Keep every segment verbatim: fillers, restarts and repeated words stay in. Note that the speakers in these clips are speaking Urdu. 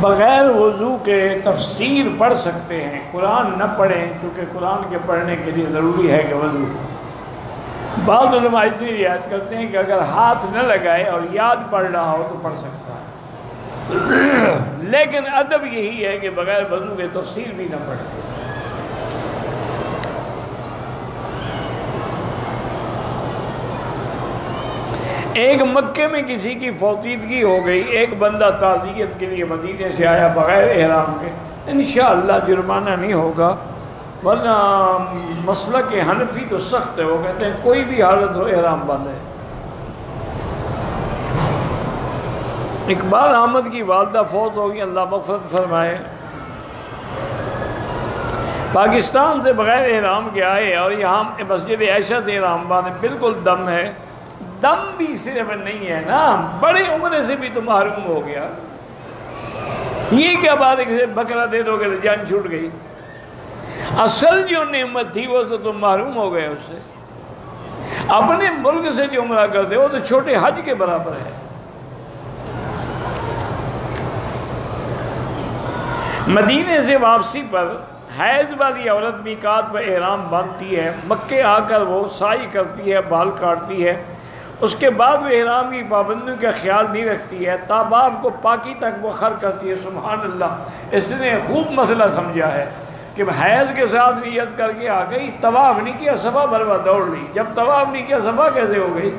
بغیر وضو کے تفسیر پڑھ سکتے ہیں، قرآن نہ پڑھیں، چونکہ قرآن کے پڑھنے کے لیے ضروری ہے کہ وضو۔ بعض علماء اتنی رعایت کرتے ہیں کہ اگر ہاتھ نہ لگائے اور یاد پڑھ رہا ہو تو پڑھ سکتا ہے، لیکن ادب یہی ہے کہ بغیر وضو کے تفسیر بھی نہ پڑھے۔ ایک مکے میں کسی کی فوتیدگی ہو گئی، ایک بندہ تعزیت کے لیے مدینے سے آیا بغیر احرام کے، انشاءاللہ جرمانہ نہیں ہوگا، ورنہ مسلک حنفی تو سخت ہے، وہ کہتے ہیں کوئی بھی حالت ہو احرام باندھے۔ اقبال احمد کی والدہ فوت ہو گئی، اللہ مغفرت فرمائے، پاکستان سے بغیر احرام کے آئے اور یہاں مسجد عائشہ سے احرام باندھے، بالکل دم ہے۔ دم بھی صرف نہیں ہے نا، بڑے عمرے سے بھی تو محروم ہو گیا، یہ کیا بات ہے کہ بکرا دے دو گے تو جان چھوٹ گئی؟ اصل جو نعمت تھی وہ تو تم محروم ہو گئے اس سے۔ اپنے ملک سے جو عمرہ کرتے وہ تو چھوٹے حج کے برابر ہے۔ مدینے سے واپسی پر حیض والی عورت میقات پر احرام باندھتی ہے، مکے آ کر وہ سعی کرتی ہے، بال کاٹتی ہے، اس کے بعد وہ احرام کی پابندیوں کا خیال نہیں رکھتی ہے، طواف کو پاکی تک مؤخر کرتی ہے۔ سبحان اللہ، اس نے خوب مسئلہ سمجھا ہے کہ حیض کے ساتھ نیت کر کے آ گئی، طواف نہیں کیا، صفا مروہ دوڑ لی، جب طواف نہیں کیا صفا کیسے ہو گئی؟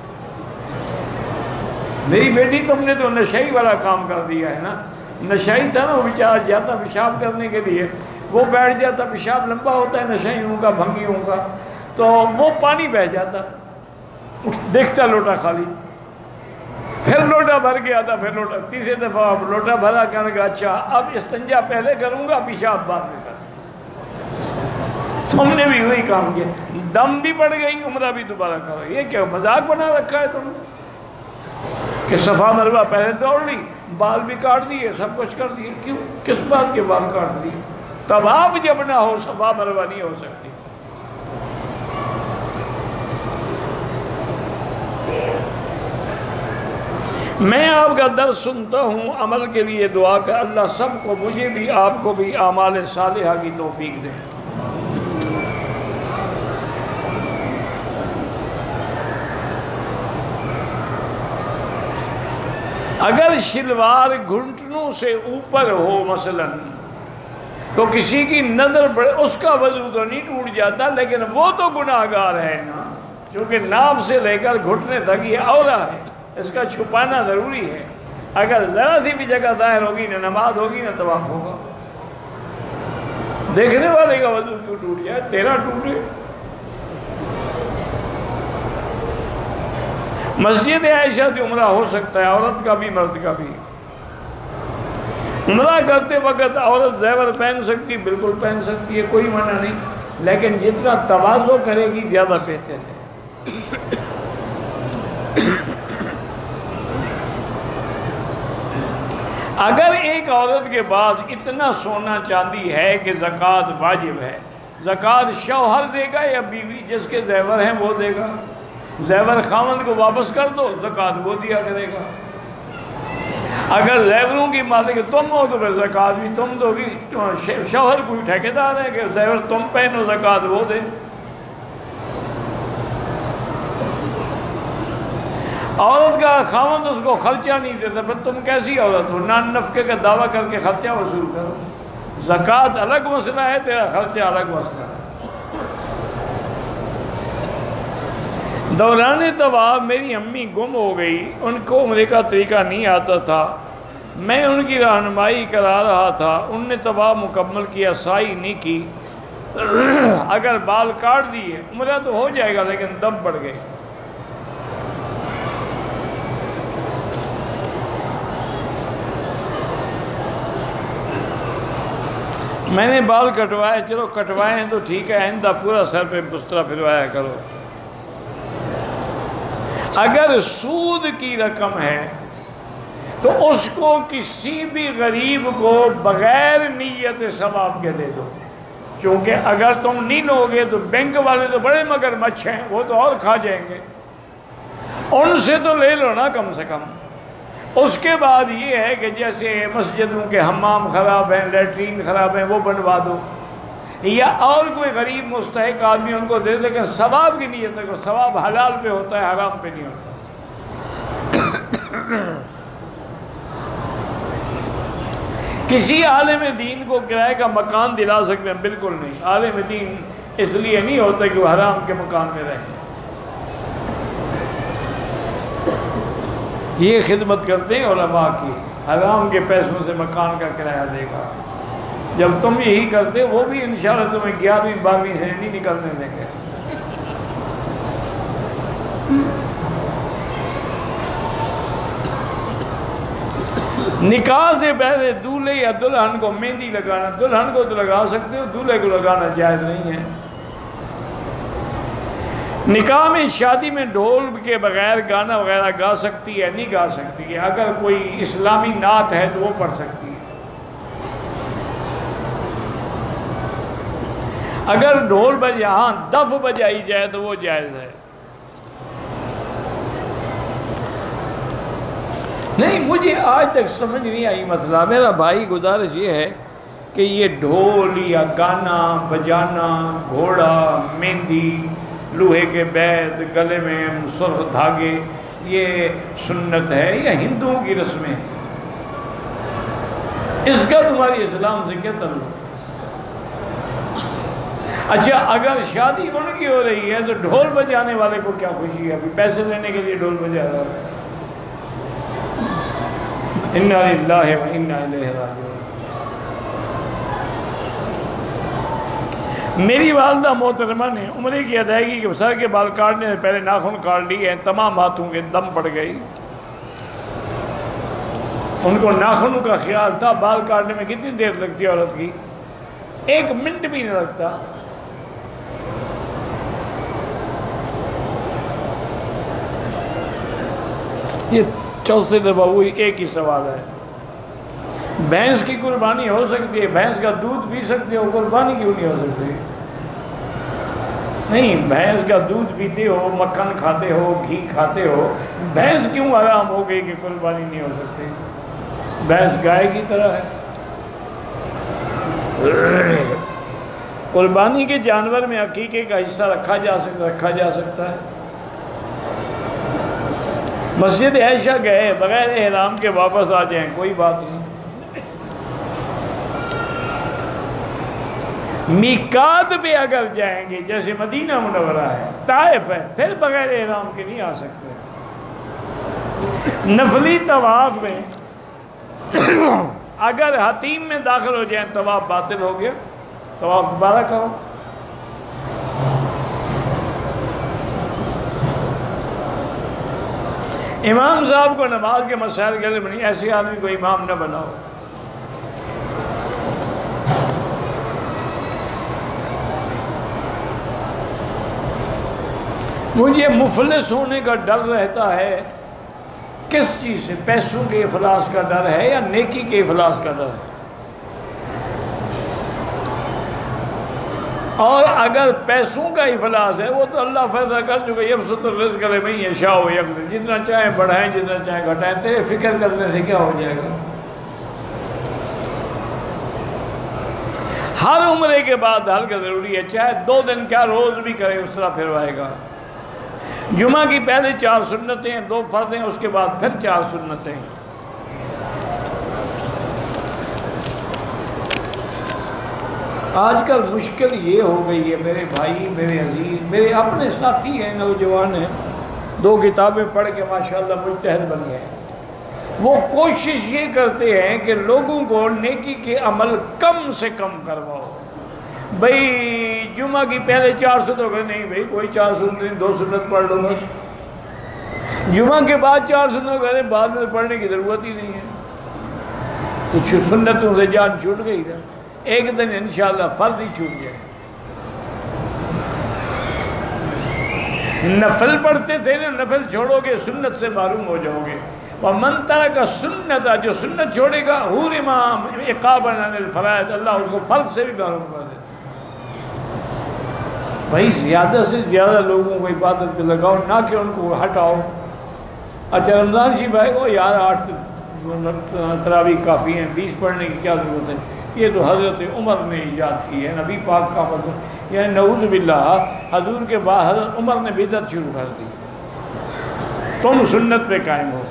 میری بیٹی تم نے تو نشئی والا کام کر دیا ہے نا۔ نشئی تھا نا، وہ بیچارہ جاتا پیشاب کرنے کے لیے، وہ بیٹھ جاتا، پیشاب لمبا ہوتا ہے نشئیوں کا، بھنگیوں کا، تو وہ پانی بہہ جاتا، دیکھتا لوٹا خالی، پھر لوٹا بھر گیا تھا، پھر لوٹا، تیسرے دفعہ اب لوٹا بھرا، کہنے لگا اچھا اب استنجا پہلے کروں گا، پیشاب بعد میں کروں گا۔ تم نے بھی وہی کام کیا، دم بھی پڑ گئی، عمرہ بھی دوبارہ کرو، یہ کیا مذاق بنا رکھا ہے تم نے کہ صفا مروہ پہلے دوڑ لی، بال بھی کاٹ دیے، سب کچھ کر دیے، کیوں؟ کس بات کے بال کاٹ دیے؟ طواف جب نہ ہو صفا مروہ نہیں ہو سکتی۔ میں آپ کا درس سنتا ہوں، عمل کے لیے دعا کہ اللہ سب کو، مجھے بھی آپ کو بھی اعمال صالحہ کی توفیق دے۔ اگر شلوار گھنٹنوں سے اوپر ہو مثلا تو کسی کی نظر پڑے، اس کا وضو تو نہیں ٹوٹ جاتا، لیکن وہ تو گناہگار ہے نا، کیونکہ ناف سے لے کر گھٹنے تک یہ عورہ ہے، اس کا چھپانا ضروری ہے۔ اگر ذرا سی بھی جگہ ظاہر ہوگی نہ نماز ہوگی نہ طواف ہوگا۔ دیکھنے والے کا وضو کیوں ٹوٹ جائے؟ تیرا ٹوٹے۔ مسجد عائشہ سے عمرہ ہو سکتا ہے، عورت کا بھی مرد کا بھی۔ عمرہ کرتے وقت عورت زیور پہن سکتی، بالکل پہن سکتی ہے، کوئی منع نہیں، لیکن جتنا تواضع کرے گی زیادہ بہتر ہے۔ اگر ایک عورت کے پاس اتنا سونا چاندی ہے کہ زکوٰۃ واجب ہے، زکوٰۃ شوہر دے گا یا بیوی؟ جس کے زیور ہیں وہ دے گا۔ زیور خاوند کو واپس کر دو، زکوٰۃ وہ دیا کرے گا۔ اگر زیوروں کی مالک تم ہو تو پھر زکوٰۃ بھی تم دو گی۔ شوہر کوئی ٹھیکیدار ہے کہ زیور تم پہنو زکوٰۃ وہ دے؟ عورت کا خاوند اس کو خرچہ نہیں دیتا، پھر تم کیسی عورت ہو؟ نان نفقے کا دعویٰ کر کے خرچہ وصول کرو۔ زکوٰۃ الگ مسئلہ ہے، تیرا خرچہ الگ مسئلہ ہے۔ دوران طواف میری امی گم ہو گئی، ان کو عمرے کا طریقہ نہیں آتا تھا، میں ان کی رہنمائی کرا رہا تھا، ان نے طواف مکمل کیا، سعی نہیں کی، اگر بال کاٹ دیے عمرہ تو ہو جائے گا لیکن دم پڑ گئے۔ میں نے بال کٹوائے، چلو کٹوائے ہیں تو ٹھیک ہے، آئندہ پورا سر پہ بسترا پھروایا کرو۔ اگر سود کی رقم ہے تو اس کو کسی بھی غریب کو بغیر نیت ثواب کے دے دو، کیونکہ اگر تم نہیں لو گے تو بینک والے تو بڑے مگرمچھ ہیں، وہ تو اور کھا جائیں گے، ان سے تو لے لو نا کم سے کم۔ اس کے بعد یہ ہے کہ جیسے مسجدوں کے حمام خراب ہیں، لیٹرین خراب ہیں، وہ بنوا دو، یا اور کوئی غریب مستحق آدمی ان کو دے، لیکن ثواب کی نیت ہے، ثواب حلال پہ ہوتا ہے، حرام پہ نہیں ہوتا۔ کسی عالم دین کو کرائے کا مکان دلا سکتے ہیں؟ بالکل نہیں۔ عالم دین اس لیے نہیں ہوتا کہ وہ حرام کے مکان میں رہیں، یہ خدمت کرتے ہیں علماء کی، حرام کے پیسوں سے مکان کا کرایہ دے گا۔ جب تم یہی کرتے وہ بھی انشاءاللہ تمہیں گیارہویں بارہویں سے نہیں نکلنے دیں گے۔ نکاح سے پہلے دولہے یا دلہن کو مہندی لگانا، دلہن کو تو لگا سکتے ہو، دولہے کو لگانا جائز نہیں ہے۔ نکاح میں شادی میں ڈھول کے بغیر گانا وغیرہ گا سکتی ہے؟ نہیں گا سکتی ہے۔ اگر کوئی اسلامی نعت ہے تو وہ پڑھ سکتی ہے۔ اگر ڈھول بجا ہاں دف بجائی جائے تو وہ جائز ہے۔ نہیں، مجھے آج تک سمجھ نہیں آئی مسئلہ۔ میرا بھائی گزارش یہ ہے کہ یہ ڈھول یا گانا بجانا، گھوڑا، مہندی، لوہے کے بیت، گلے میں سرخ دھاگے، یہ سنت ہے یا ہندوؤں کی رسمیں ہیں؟ اس کا تمہاری اسلام سے کیا تعلق؟ اچھا اگر شادی ان کی ہو رہی ہے تو ڈھول بجانے والے کو کیا خوشی ہے؟ ابھی پیسے لینے کے لیے ڈھول بجا رہا ہے۔ انا للہ و انا الیہ راجعون۔ میری والدہ محترمہ نے عمرے کی ادائیگی کے سر کے بال کاٹنے سے پہلے ناخن کاٹ لیے ہیں، تمام ہاتھوں کے دم پڑ گئی۔ ان کو ناخنوں کا خیال تھا۔ بال کاٹنے میں کتنی دیر لگتی ہے عورت کی؟ ایک منٹ بھی نہیں لگتا۔ یہ چوتھے دفعہ وہی ایک ہی سوال ہے۔ بھینس کی قربانی ہو سکتی ہے؟ بھینس کا دودھ پی سکتے ہو، قربانی کیوں نہیں ہو سکتی؟ نہیں، بھینس کا دودھ پیتے ہو، مکھن کھاتے ہو، گھی کھاتے ہو، بھینس کیوں حرام ہو گئی کہ قربانی نہیں ہو سکتی؟ بھینس گائے کی طرح ہے۔ قربانی کے جانور میں عقیقے کا حصہ رکھا جا سکتا رکھا جا سکتا ہے۔ مسجد عائشہ گئے بغیر احرام کے واپس آ جائیں کوئی بات نہیں۔ میقات پہ اگر جائیں گے، جیسے مدینہ منورہ ہے، طائف ہے، پھر بغیر احرام کے نہیں آ سکتے۔ نفلی طواف میں اگر حتیم میں داخل ہو جائیں طواف باطل ہو گیا، طواف دوبارہ کرو۔ امام صاحب کو نماز کے مسائل کے لیے بنی، ایسے آدمی کو امام نہ بناؤ۔ مجھے مفلس ہونے کا ڈر رہتا ہے۔ کس چیز سے؟ پیسوں کے افلاس کا ڈر ہے یا نیکی کے افلاس کا ڈر ہے؟ اور اگر پیسوں کا افلاس ہے وہ تو اللہ فیصلہ کر چکے، یبسط الرزق لمن یشاء ویقدر، جتنا چاہیں بڑھائیں جتنا چاہیں گھٹائیں، تیرے فکر کرنے سے کیا ہو جائے گا؟ ہر عمرے کے بعد ہلکا ضروری ہے، چاہے دو دن کیا روز بھی کرے اس طرح پھروائے گا۔ جمعہ کی پہلے چار سنتیں، دو فرضیں، اس کے بعد پھر چار سنتیں۔ آج کل مشکل یہ ہو گئی ہے میرے بھائی، میرے عزیز، میرے اپنے ساتھی ہیں، نوجوان ہیں، دو کتابیں پڑھ کے ماشاءاللہ مجتہد بن گئے ہیں۔ وہ کوشش یہ کرتے ہیں کہ لوگوں کو نیکی کے عمل کم سے کم کرواؤ۔ بھئی جمعہ کی پہلے چار سنتوں کہ نہیں بھئی کوئی چار سنت نہیں، دو سنت پڑھ لو بس۔ جمعہ کے بعد چار سنتوں کہ بعد میں پڑھنے کی ضرورت ہی نہیں ہے۔ تو سنتوں سے جان چھوٹ گئی نا، ایک دن انشاءاللہ فرض ہی چھوٹ جائے۔ نفل پڑھتے تھے نا، نفل چھوڑو گے سنت سے معلوم ہو جاؤ گے۔ وَمَن تَرَكَ سُنَّةَ، جو سنت چھوڑے گا حُرِمَ عِقَابًا عَنِ الْفَرَائِض، اللہ اس کو فرض سے بھی معلوم کر دیتا۔ بھائی زیادہ سے زیادہ لوگوں کو عبادت پہ لگاؤ، نہ کہ ان کو ہٹاؤ۔ اچھا رمضان شریف آئے گا یار آٹھ تراویح کافی ہیں، بیس پڑھنے کی کیا ضرورت ہے؟ یہ تو حضرت عمر نے ایجاد کی ہے، نبی پاک کا مطلب یعنی نعوذ باللہ حضور کے بعد حضرت عمر نے بدعت شروع کر دی، تم سنت پہ قائم ہو۔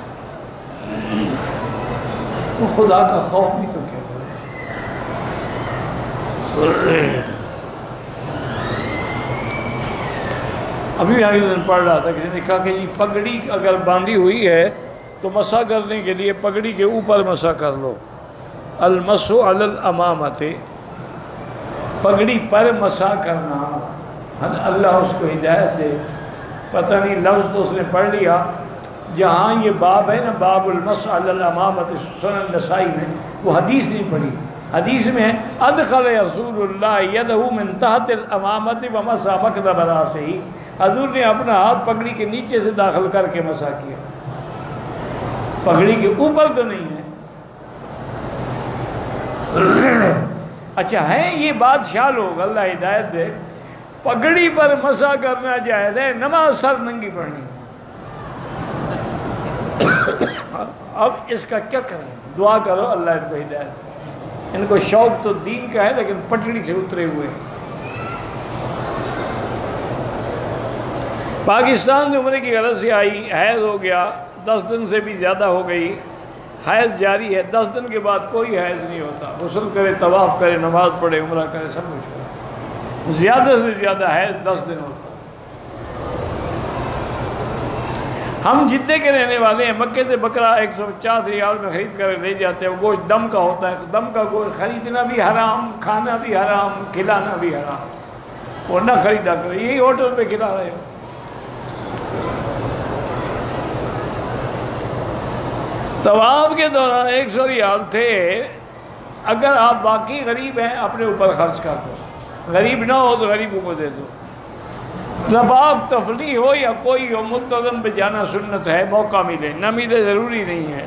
وہ خدا کا خوف بھی تو کیا کرے۔ ابھی آگے دن پڑھ رہا تھا، کسی نے کہا کہ جی پگڑی اگر باندھی ہوئی ہے تو مسح کرنے کے لیے پگڑی کے اوپر مسح کر لو، المسح علی الامامۃ، پگڑی پر مسح کرنا۔ اللہ اس کو ہدایت دے، پتہ نہیں لفظ تو اس نے پڑھ لیا، جہاں یہ باب ہے نا باب المسح علی الامامۃ سنن نسائی میں، وہ حدیث نہیں پڑھی۔ حدیث میں ہے ادخل رسول اللہ یدہ من تحت الامامۃ ومسح مکدب راسہ، حضور نے اپنا ہاتھ پگڑی کے نیچے سے داخل کر کے مسح کیا، پگڑی کے اوپر تو نہیں ہے۔ اچھا ہے یہ بادشاہ لوگ، اللہ ہدایت دے، پگڑی پر مسح کرنا جائز ہے، نماز سر ننگی پڑھنی ہے۔ اب اس کا کیا کریں؟ دعا کرو اللہ ان کو ہدایت دے۔ ان کو شوق تو دین کا ہے لیکن پٹڑی سے اترے ہوئے ہیں۔ پاکستان میں عمرے کی غرض سے آئی، حیض ہو گیا، دس دن سے بھی زیادہ ہو گئی، حیض جاری ہے، دس دن کے بعد کوئی حیض نہیں ہوتا، غسل کرے، طواف کرے، نماز پڑھے، عمرہ کرے، سب کچھ کرے، زیادہ سے زیادہ حیض دس دن ہوتا۔ ہم جدے کے رہنے والے ہیں، مکے سے بکرا ایک سو پچاس ریال میں خرید کر لے جاتے ہیں، وہ گوشت دم کا ہوتا ہے، دم کا گوشت خریدنا بھی حرام، کھانا بھی حرام، کھلانا بھی حرام، وہ نہ خریدا کرے، یہی ہوٹل پہ کھلا رہے ہو۔ طواف کے دوران ایک سو ریال تھے، اگر آپ واقعی غریب ہیں اپنے اوپر خرچ کر دو، غریب نہ ہو تو غریبوں کو دے دو۔ طواف تفریح ہو یا کوئی ہو، منتظم پہ جانا سنت ہے، موقع ملے نہ ملے ضروری نہیں ہے۔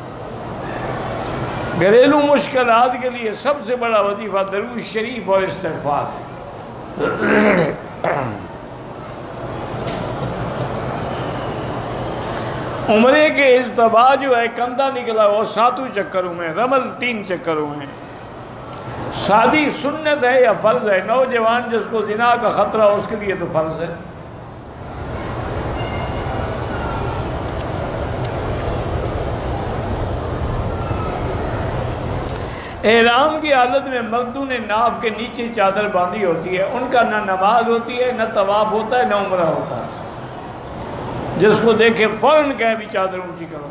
گھریلو مشکلات کے لیے سب سے بڑا وظیفہ درود شریف اور استغفار ہے۔ عمرے کے اجتباع جو ہے کندھا نکلا وہ ساتوں چکروں میں، رمل تین چکروں میں، شادی سنت ہے یا فرض ہے؟ نوجوان جس کو زنا کا خطرہ ہو اس کے لیے تو فرض ہے۔ احرام کی حالت میں مردوں نے ناف کے نیچے چادر باندھی ہوتی ہے، ان کا نہ نماز ہوتی ہے، نہ طواف ہوتا ہے، نہ عمرہ ہوتا ہے۔ جس کو دیکھے فوراً کہیں بھی چادر اونچی کرو۔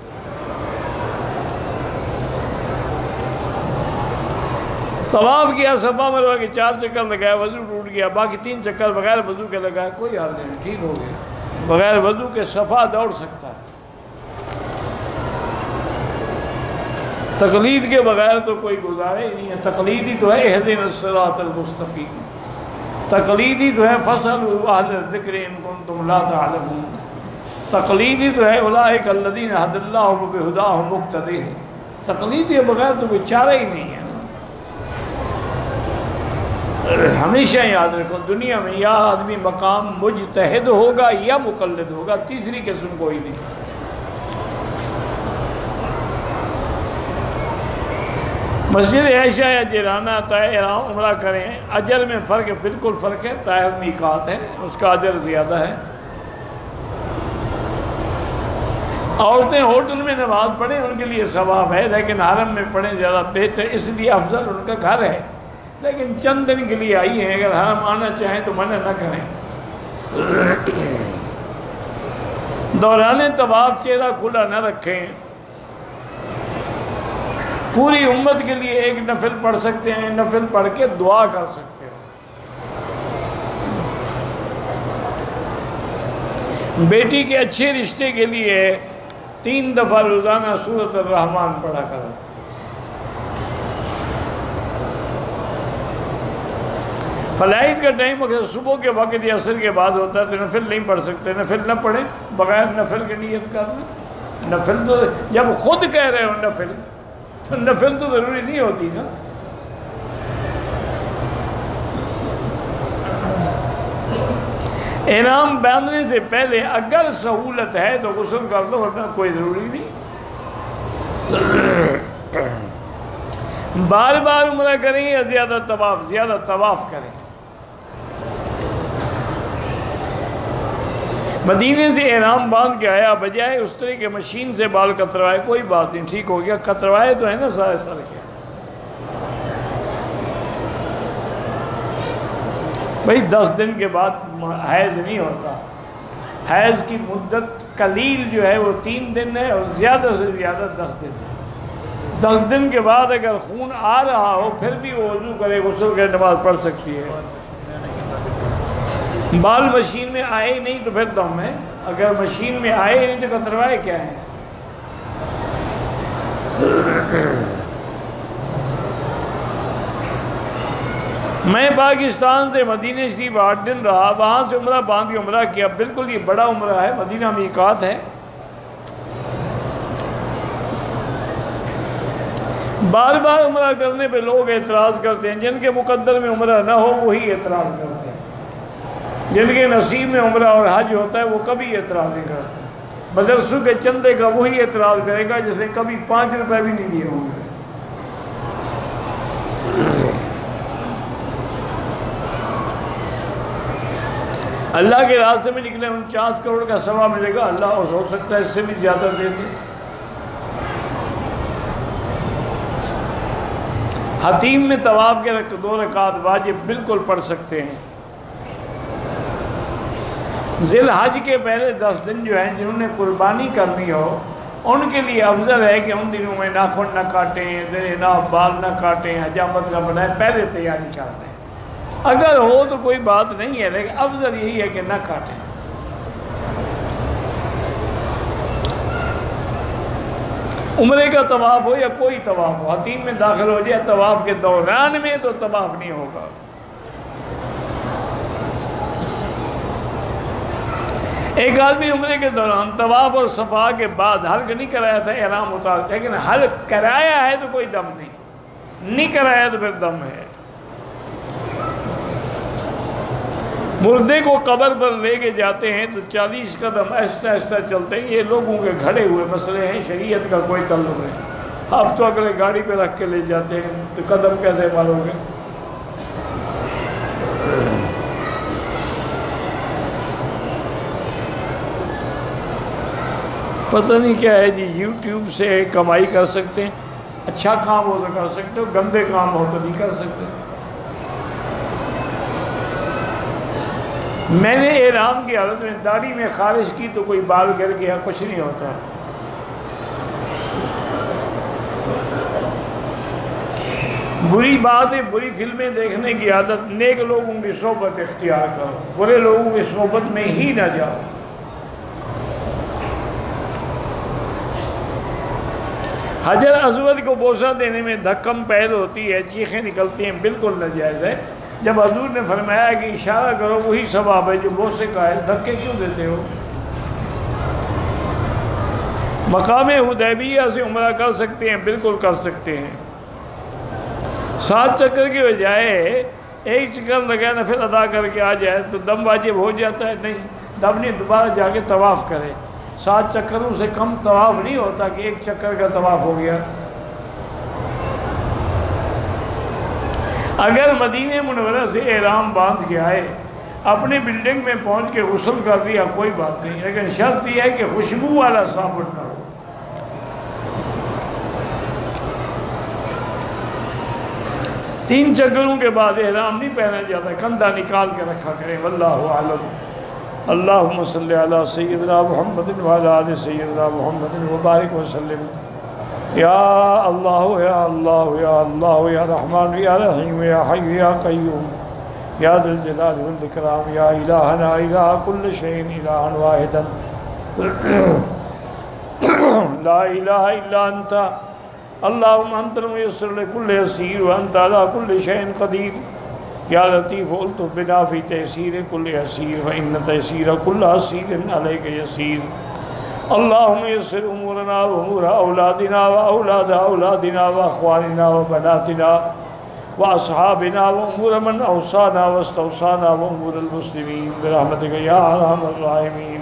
طواف کیا، صفا مروہ کے چار چکر لگایا، وضو ٹوٹ گیا، باقی تین چکر بغیر وضو کے لگایا، کوئی حال نہیں، ٹھیک ہو گیا، بغیر وضو کے صفا دوڑ سکتا ہے۔ تقلید کے بغیر تو کوئی گزارے ہی نہیں ہے، تقلید ہی تو ہے اہدنا الصراط المستقیم، تقلید ہی تو ہے فاسألوا اہل الذکر ان کنتم لا تعلمون، تقلید ہی تو ہے اولئک الذین ھدی اللہ فبہداہ مقتدی، تقلید کے بغیر تو کوئی چارہ ہی نہیں ہے۔ ہمیشہ یاد رکھو دنیا میں یا آدمی مقام مجتہد ہوگا یا مقلد ہوگا، تیسری قسم کوئی نہیں۔ مسجد عائشہ یا جیرانہ طائف عمرہ کریں، اجر میں فرق بالکل فرق ہے، طائف میقات ہے، اس کا اجر زیادہ ہے۔ عورتیں ہوٹل میں نماز پڑھیں ان کے لیے ثواب ہے، لیکن حرم میں پڑھیں زیادہ بہتر، اس لیے افضل ان کا گھر ہے، لیکن چند دن کے لیے آئی ہیں، اگر حرم آنا چاہیں تو منع نہ کریں۔ دوران طواف چہرہ کھلا نہ رکھیں۔ پوری امت کے لیے ایک نفل پڑھ سکتے ہیں، نفل پڑھ کے دعا کر سکتے ہیں۔ بیٹی کے اچھے رشتے کے لیے تین دفعہ روزانہ سورۃ الرحمن پڑھا کرو۔ فلائٹ کا ٹائم اگر صبح کے وقت یا عصر کے بعد ہوتا ہے تو نفل نہیں پڑھ سکتے، نفل نہ پڑھیں، بغیر نفل کی نیت کرنا۔ نفل تو جب خود کہہ رہے ہو نفل تو نفل تو ضروری نہیں ہوتی نا۔ احرام باندھنے سے پہلے اگر سہولت ہے تو غسل کر لو، ورنہ کوئی ضروری نہیں۔ بار بار عمرہ کریں یا زیادہ طواف؟ زیادہ طواف کریں۔ مدینے سے احرام باندھ کے آیا، بجائے اس طرح کے مشین سے بال کتروائے، کوئی بات نہیں، ٹھیک ہو گیا، کتروائے تو ہے نا سارے سر کے۔ بھئی دس دن کے بعد حیض نہیں ہوتا، حیض کی مدت قلیل جو ہے وہ تین دن ہے، اور زیادہ سے زیادہ دس دن ہے۔ دس دن کے بعد اگر خون آ رہا ہو پھر بھی وہ وضو کرے، غسل کرے، نماز پڑھ سکتی ہے۔ بال مشین میں آئے نہیں تو پھر دم ہے، اگر مشین میں آئے نہیں تو کتروائے کیا ہے؟ میں پاکستان سے مدینہ شریف آٹھ دن رہا، وہاں سے عمرہ باندھ کے عمرہ کیا، بالکل یہ بڑا عمرہ ہے، مدینہ میقات ہے۔ بار بار عمرہ کرنے پہ لوگ اعتراض کرتے ہیں، جن کے مقدر میں عمرہ نہ ہو وہی اعتراض کرتے ہیں، جن کے نصیب میں عمرہ اور حج ہوتا ہے وہ کبھی اعتراض نہیں کرتے۔ مدرسوں کے چندے کا وہی اعتراض کرے گا جس نے کبھی پانچ روپے بھی نہیں دیے ہوں گے۔ اللہ کے راستے میں نکلے انچاس کروڑ کا ثواب ملے گا، اللہ ہو سکتا ہے اس سے بھی زیادہ دے دے۔ حتیم میں طواف کے دو رکعت واجب بالکل پڑھ سکتے ہیں۔ ذی الحج کے پہلے دس دن جو ہیں جنہوں نے قربانی کرنی ہو ان کے لیے افضل ہے کہ ان دنوں میں ناخن نہ کاٹیں، زیر ناف بال نہ کاٹیں، حجامت نہ بنائیں، پہلے تیاری کر لیں۔ اگر ہو تو کوئی بات نہیں ہے، لیکن افضل یہی ہے کہ نہ کاٹیں۔ عمرے کا طواف ہو یا کوئی طواف ہو، حتیم میں داخل ہو جائے طواف کے دوران میں تو طواف نہیں ہوگا۔ ایک آدمی عمرے کے دوران طواف اور صفا کے بعد حلق نہیں کرایا تھا، احرام اتار، لیکن حلق کرایا ہے تو کوئی دم نہیں، نہیں کرایا تو پھر دم ہے۔ مردے کو قبر پر لے کے جاتے ہیں تو چالیس قدم آہستہ آہستہ چلتے ہیں، یہ لوگوں کے گھڑے ہوئے مسئلے ہیں، شریعت کا کوئی تعلق نہیں۔ آپ تو اگلے گاڑی پہ رکھ کے لے جاتے ہیں تو قدم کیسے مارو گے؟ پتہ نہیں کیا ہے جی، یوٹیوب سے کمائی کر سکتے ہیں، اچھا کام ہو تو کر سکتے ہو، گندے کام ہو تو نہیں کر سکتے۔ میں نے احرام کی حالت میں داڑھی میں خارش کی تو کوئی بال گر گیا، کچھ نہیں ہوتا۔ بری بات ہے، بری فلمیں دیکھنے کی عادت، نیک لوگوں کی صحبت اختیار کرو، برے لوگوں کی صحبت میں ہی نہ جاؤ۔ حجر اسود کو بوسہ دینے میں دھکم پہل ہوتی ہے، چیخیں نکلتی ہیں، بالکل ناجائز ہے۔ جب حضور نے فرمایا کہ اشارہ کرو وہی ثواب ہے جو بوسے کا ہے، دھکے کیوں دیتے ہو؟ مقام حدیبیہ سے عمرہ کر سکتے ہیں، بالکل کر سکتے ہیں۔ سات چکر کے بجائے ایک چکر لگانا پھر ادا کر کے آ جائے تو دم واجب ہو جاتا ہے؟ نہیں، دم نہیں، دوبارہ جا کے طواف کرے۔ سات چکروں سے کم طواف نہیں ہوتا کہ ایک چکر کا طواف ہو گیا۔ اگر مدینہ منورہ سے احرام باندھ کے آئے، اپنی بلڈنگ میں پہنچ کے غسل کر دیا، کوئی بات نہیں، لیکن شرط یہ ہے کہ خوشبو والا صابن نہ ہو۔ تین چکروں کے بعد احرام نہیں پہنا جاتا، کندھا نکال کے رکھا کریں، واللہ اعلم۔ اللہم صلی علی سیدنا محمد وعلی آل سیدنا محمد وبارک وسلم۔ یا اللہ یا اللہ یا اللہ یا رحمان یا رحیم یا حی یا قیوم یا ذی الجلال والاکرام یا الہنا الہ کل شیء الہا واحدا لا الہ الا انت اللہم انت المیسر لکل یسیر وانت علی کل شیء قدیر یا لطیف الطف بنا فی تیسیر کل یسیر فإن تیسیر کل عسیر علیک یسیر۔ اللہم یسر امورنا و امور اولادنا و اولاد اولادنا و اخواننا و بناتنا وأصحابنا وأمور من أوصانا واستوصانا وأمور المسلمين برحمتك يا أرحم الراحمين.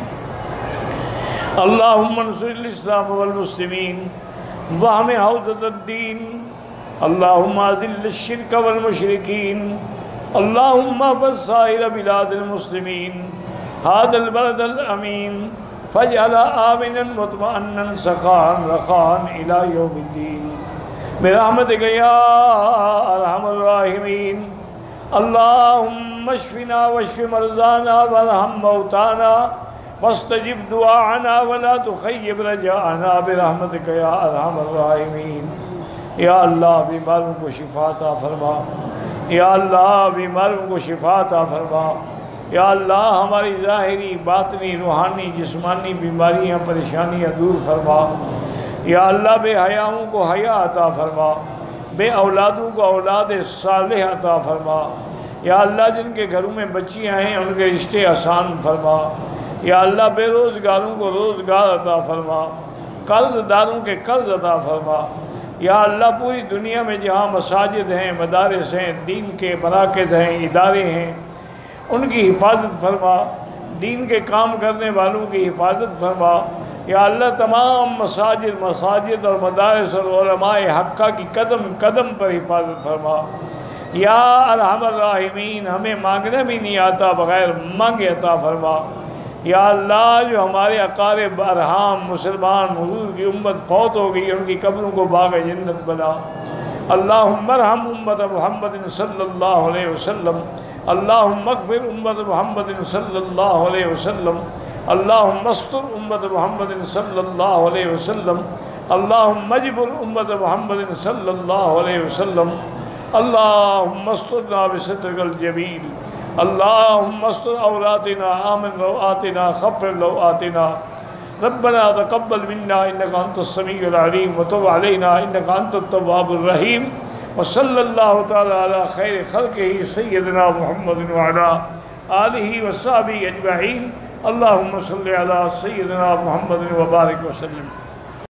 اللهم انصر الإسلام والمسلمين واحم حوزة الدين. اللهم أذل الشرك والمشركين. اللهم احفظ سائر بلاد المسلمين هذا البلد الأمين فاجعل آمنا مطمئنا سخاء رخاء إلى يوم الدين برحمتك يا أرحم الراحمين. اللهم اشفنا واشف مرضانا وارحم موتانا واستجب دعاءنا ولا تخيب رجاءنا برحمتك يا أرحم الراحمین. یا اللہ بیماروں کو شفا عطا فرما. یا اللہ بیماروں کو شفا عطا فرما. یا اللہ ہماری ظاہری باطنی روحانی جسمانی بیماریاں پریشانیاں دور فرما. یا اللہ بے حیاؤں کو حیا عطا فرما. بے اولادوں کو اولاد صالح عطا فرما. یا اللہ جن کے گھروں میں بچیاں ہیں ان کے رشتے آسان فرما. یا اللہ بے روزگاروں کو روزگار عطا فرما. قرض داروں کے قرض عطا فرما. یا اللہ پوری دنیا میں جہاں مساجد ہیں مدارس ہیں دین کے مراکز ہیں ادارے ہیں ان کی حفاظت فرما. دین کے کام کرنے والوں کی حفاظت فرما. یا اللہ تمام مساجد مساجد اور مدارس اور علماء حقہ کی قدم قدم پر حفاظت فرما. یا ارحم الراحمین ہمیں مانگنے بھی نہیں آتا بغیر مانگے عطا فرما. یا اللہ جو ہمارے اقارب ارحام مسلمان حضور کی امت فوت ہو گئی ان کی قبروں کو باغ جنت بنا. اللہم ارحم امت محمد صلی اللہ علیہ وسلم. اللہم اغفر امت محمد صلی اللہ علیہ وسلم. اللہم استر امت محمد صلی اللہ علیہ وسلم. اللہم اجبر امت محمد صلی اللہ علیہ وسلم. اللہم استرنا بسترک الجمیل. اللہم استر عوراتنا آمن روآتنا خفر لوآتنا. ربنا تقبل منا انک انت السمیع العلیم وتب علینا انک انت التواب الرحیم. وصلی اللہ تعالی علی خیر خلقہ سیدنا محمد وعلی آلہ وصحبہ اجمعین. اللہم صلی علی سیدنا محمد وبارک وسلم.